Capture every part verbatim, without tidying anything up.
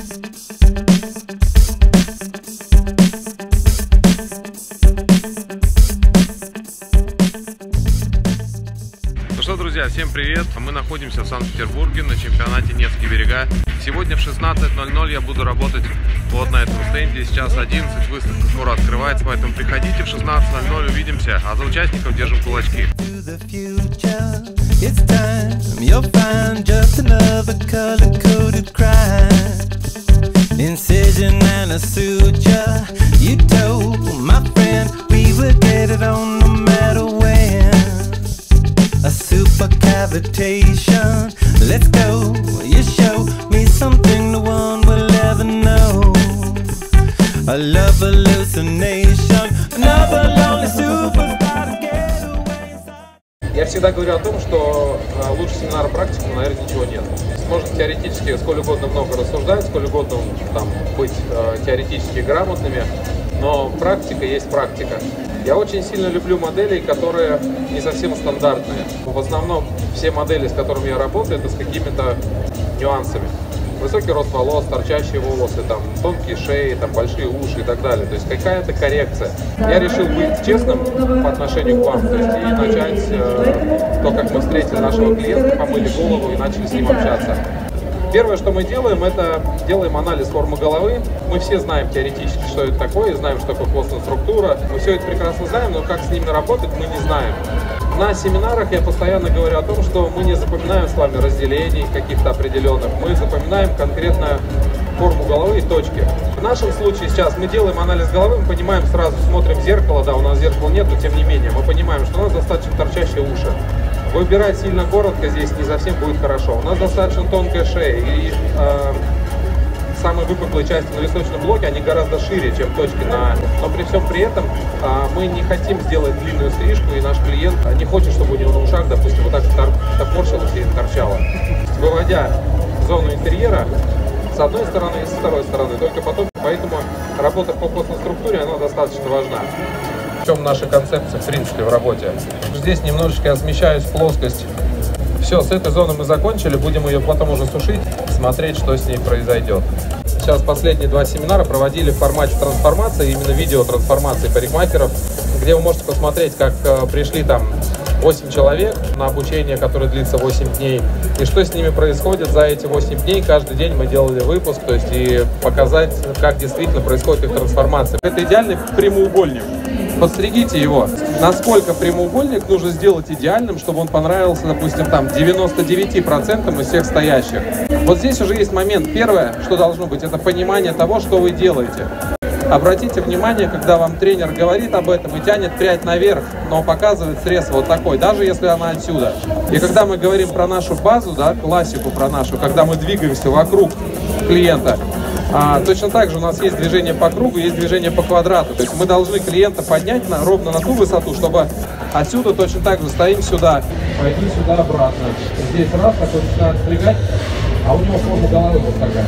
Ну что, друзья, всем привет! Мы находимся в Санкт-Петербурге на чемпионате Невские берега. Сегодня в шестнадцать ноль ноль я буду работать вот на этом стенде. Сейчас одиннадцать, выставка скоро открывается, поэтому приходите в шестнадцать ноль ноль, увидимся. А за участников держим кулачки. A super cavitation. Let's go. You show me something no one will ever know. A love hallucination. Another lonely superstar to get away. Я всегда говорю о том, что лучше семинара практикума, наверное, ничего нет. Можно теоретически сколь угодно много рассуждать, сколь угодно там, быть э, теоретически грамотными, но практика есть практика. Я очень сильно люблю модели, которые не совсем стандартные. В основном все модели, с которыми я работаю, это с какими-то нюансами. Высокий рост волос, торчащие волосы, там, тонкие шеи, там, большие уши и так далее. То есть какая-то коррекция. Я решил быть честным по отношению к вам, то есть и начать э, то, как мы встретили нашего клиента, помыли голову и начали с ним общаться. Первое, что мы делаем, это делаем анализ формы головы. Мы все знаем теоретически, что это такое, знаем, что такое костная структура. Мы все это прекрасно знаем, но как с ними работать, мы не знаем. На семинарах я постоянно говорю о том, что мы не запоминаем с вами разделений каких-то определенных, мы запоминаем конкретно форму головы и точки. В нашем случае сейчас мы делаем анализ головы, мы понимаем сразу, смотрим в зеркало, да, у нас зеркала нет, но тем не менее, мы понимаем, что у нас достаточно торчащие уши. Выбирать сильно коротко здесь не совсем будет хорошо. У нас достаточно тонкая шея, и э, самые выпуклые части на височном блоке, они гораздо шире, чем точки на... Но при всем при этом э, мы не хотим сделать длинную стрижку, и наш клиент не хочет, чтобы у него на ушах, допустим, вот так топорщилось и торчало. Выводя зону интерьера с одной стороны и с второй стороны, только потом, поэтому работа по костной структуре, она достаточно важна. В чем наша концепция, в принципе, в работе? Здесь немножечко я смещаюсь в плоскость. Все, с этой зоны мы закончили, будем ее потом уже сушить, смотреть, что с ней произойдет. Сейчас последние два семинара проводили в формате трансформации, именно видеотрансформации парикмахеров, где вы можете посмотреть, как пришли там восемь человек на обучение, которое длится восемь дней, и что с ними происходит за эти восемь дней. Каждый день мы делали выпуск, то есть и показать, как действительно происходит их трансформация. Это идеальный прямоугольник. Подстригите его. Насколько прямоугольник нужно сделать идеальным, чтобы он понравился, допустим, там девяноста девяти процентам из всех стоящих. Вот здесь уже есть момент. Первое, что должно быть, это понимание того, что вы делаете. Обратите внимание, когда вам тренер говорит об этом и тянет прядь наверх, но показывает срез вот такой, даже если она отсюда. И когда мы говорим про нашу базу, да, классику про нашу, когда мы двигаемся вокруг клиента, А, точно так же у нас есть движение по кругу, есть движение по квадрату. То есть мы должны клиента поднять на, ровно на ту высоту, чтобы отсюда точно так же стоим сюда, пойти сюда обратно. Здесь раз, такой начинает стригать, а у него форма головы вот такая.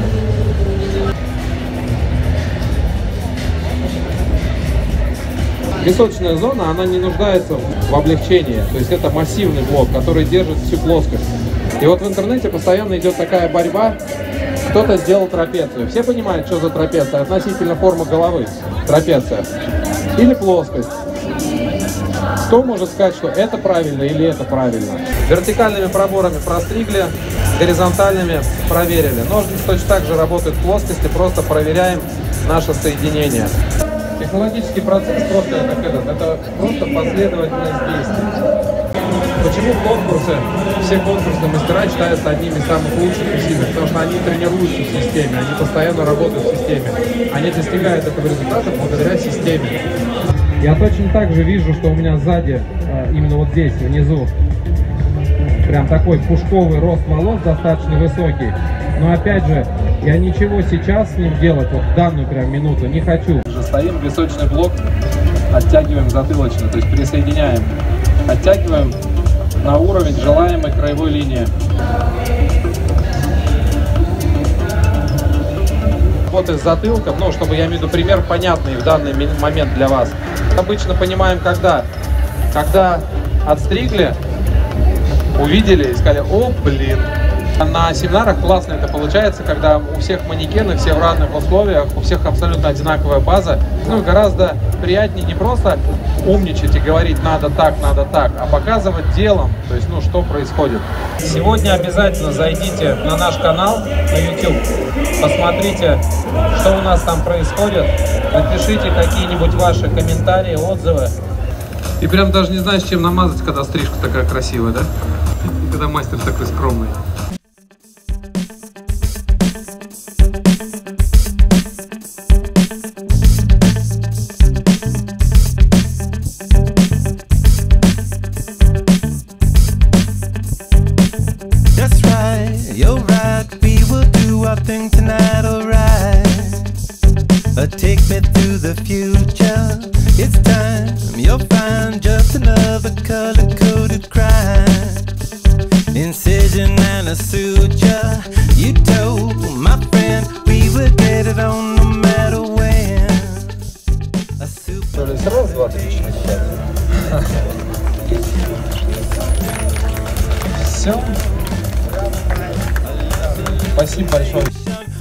Височная зона, она не нуждается в облегчении. То есть это массивный блок, который держит всю плоскость. И вот в интернете постоянно идет такая борьба. Кто-то сделал трапецию. Все понимают, что за трапеция относительно формы головы. Трапеция. Или плоскость. Кто может сказать, что это правильно или это правильно? Вертикальными проборами простригли, горизонтальными проверили. Ножницы точно так же работают в плоскости, просто проверяем наше соединение. Технологический процесс просто это, это, это просто последовательность действий. Почему конкурсы, все конкурсные мастера считаются одними из самых лучших и сильных? Потому что они тренируются в системе, они постоянно работают в системе. Они достигают этого результата благодаря системе. Я точно так же вижу, что у меня сзади, именно вот здесь, внизу, прям такой пушковый рост волос достаточно высокий. Но опять же, я ничего сейчас с ним делать, вот в данную прям минуту, не хочу. Уже стоим, височный блок, оттягиваем затылочно, то есть присоединяем. Оттягиваем на уровень желаемой краевой линии. Вот с затылком, ну, чтобы я имею в виду пример понятный в данный момент для вас. Обычно понимаем, когда, когда отстригли, увидели и сказали: о, блин, На семинарах классно это получается, когда у всех манекены, все в разных условиях, у всех абсолютно одинаковая база. Ну, гораздо приятнее не просто умничать и говорить надо так, надо так, а показывать делом, то есть, ну, что происходит. Сегодня обязательно зайдите на наш канал на YouTube, посмотрите, что у нас там происходит, напишите какие-нибудь ваши комментарии, отзывы. И прям даже не знаешь, чем намазать, когда стрижка такая красивая, да? И когда мастер такой скромный. That's right, you're right. We will do our thing tonight, alright. Uh, take me through the future. It's time, you'll find just another color-coded crime. Incision and a suture. You told my friend we would get it on no matter when. A super. Раз, два, три, четыре, пять. Все. Спасибо большое.